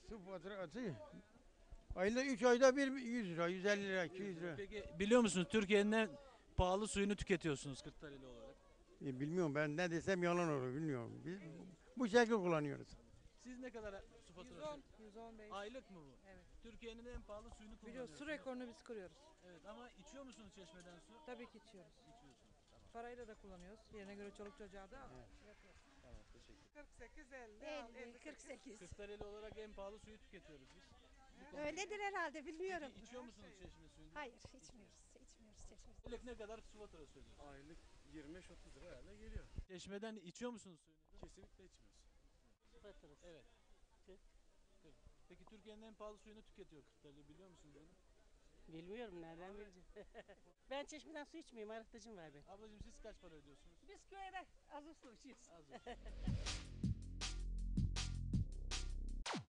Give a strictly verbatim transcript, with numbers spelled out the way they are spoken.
Su faturası ayda üç ayda bir yüz lira, yüz elli lira, iki yüz lira. Peki biliyor musunuz Türkiye'nin en pahalı suyunu tüketiyorsunuz Kırklareli olarak. E, bilmiyorum ben ne desem yalan olur bilmiyorum. Biz bu şekilde kullanıyoruz. Siz ne kadar su faturası? yüz on, yüz on beş. Aylık mı bu? Evet. Türkiye'nin en pahalı suyunu Biliyoruz, kullanıyorsunuz. su rekorunu biz kırıyoruz. Evet ama içiyor musunuz çeşmeden su? Tabii ki içiyoruz. İçiyorsunuz. Tamam. Parayla da kullanıyoruz. Yerine göre çoluk çocuğa da Tamam teşekkür kırk sekiz elli. elli, kırk sekiz. Kırklareli olarak en pahalı suyu tüketiyoruz biz. Bu konuda- Öyledir herhalde bilmiyorum. Peki içiyor musunuz çeşme suyunu? Hayır içmiyoruz. İçmiyoruz çeşme. Aylık ne kadar su faturası ödüyorsunuz? Aylık yirmi beş otuz lira herhalde geliyor. Çeşmeden içiyor musunuz suyunu? Kesinlikle içmiyoruz. Evet. Kırk. Peki Türkiye'nin en pahalı suyunu tüketiyor Kırklareli biliyor musunuz onu? Bilmiyorum nereden bileceğim. Ben çeşmeden su içmiyorum, arıtıcım var benim. Ablacığım siz kaç para ödüyorsunuz? Biz köyde az uslu içiyoruz. Az önce.